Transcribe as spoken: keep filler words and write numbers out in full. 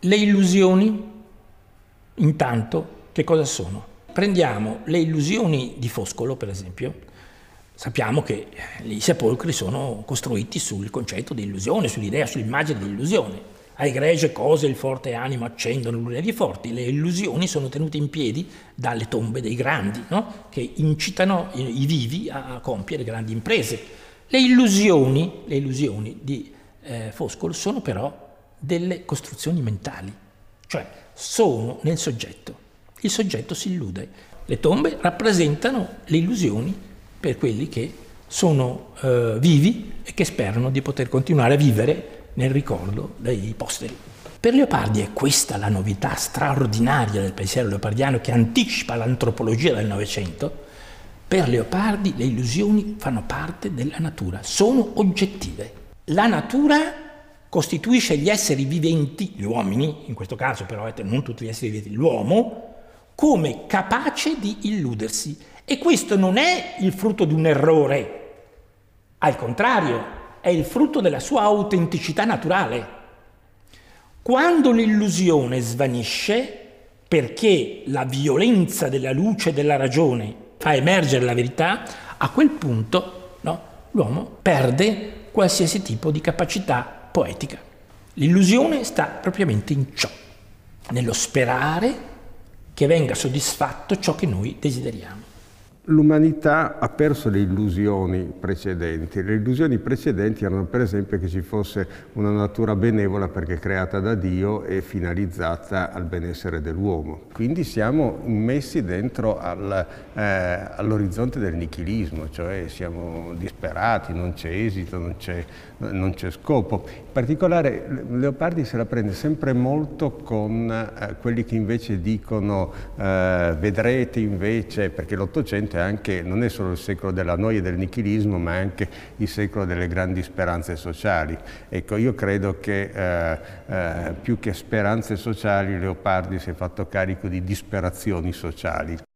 Le illusioni, intanto, che cosa sono? Prendiamo le illusioni di Foscolo, per esempio. Sappiamo che i sepolcri sono costruiti sul concetto di illusione, sull'idea, sull'immagine di illusione. A egregie cose il forte animo accendono l'urne di forti. Le illusioni sono tenute in piedi dalle tombe dei grandi, no? Che incitano i vivi a compiere grandi imprese. Le illusioni, le illusioni di eh, Foscolo sono però delle costruzioni mentali, cioè sono nel soggetto. Il soggetto si illude. Le tombe rappresentano le illusioni per quelli che sono eh, vivi e che sperano di poter continuare a vivere nel ricordo dei posteri. Per Leopardi è questa la novità straordinaria del pensiero leopardiano che anticipa l'antropologia del Novecento. Per Leopardi le illusioni fanno parte della natura, sono oggettive. La natura costituisce gli esseri viventi, gli uomini, in questo caso però non tutti gli esseri viventi, l'uomo, come capace di illudersi. E questo non è il frutto di un errore, al contrario, è il frutto della sua autenticità naturale. Quando l'illusione svanisce, perché la violenza della luce e della ragione fa emergere la verità, a quel punto no, l'uomo perde qualsiasi tipo di capacità poetica. L'illusione sta propriamente in ciò, nello sperare che venga soddisfatto ciò che noi desideriamo. L'umanità ha perso le illusioni precedenti. Le illusioni precedenti erano per esempio che ci fosse una natura benevola perché creata da Dio e finalizzata al benessere dell'uomo. Quindi siamo immessi dentro al, eh, all'orizzonte del nichilismo, cioè siamo disperati, non c'è esito, non c'è, non c'è scopo. In particolare Leopardi se la prende sempre molto con eh, quelli che invece dicono eh, vedrete invece, perché l'Ottocento anche, non è solo il secolo della noia e del nichilismo, ma anche il secolo delle grandi speranze sociali. Ecco, io credo che eh, eh, più che speranze sociali Leopardi si è fatto carico di disperazioni sociali.